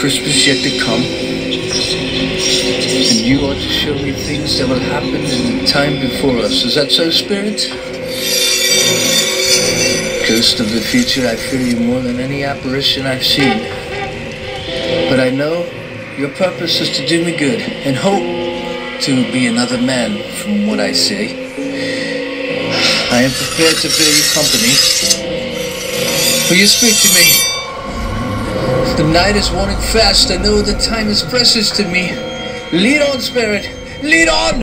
Christmas yet to come. And you ought to show me things that will happen in the time before us. Is that so, Spirit? Ghost of the future, I fear you more than any apparition I've seen. But I know your purpose is to do me good and hope to be another man from what I see. I am prepared to bear you company. Will you speak to me? The night is waning fast. I know the time is precious to me. Lead on, Spirit. Lead on!